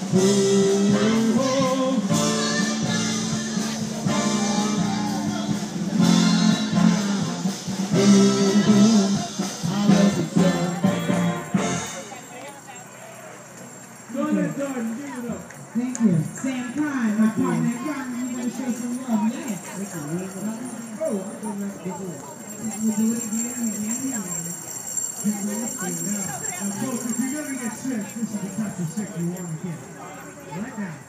Thank you. Sam Kine, my partner in crime, you want to show some love? Yes. Oh, I'm going to do it. We'll do it again and again and again. Now, folks, if you're going to get sick, this is the type of sick you want to get. Right now.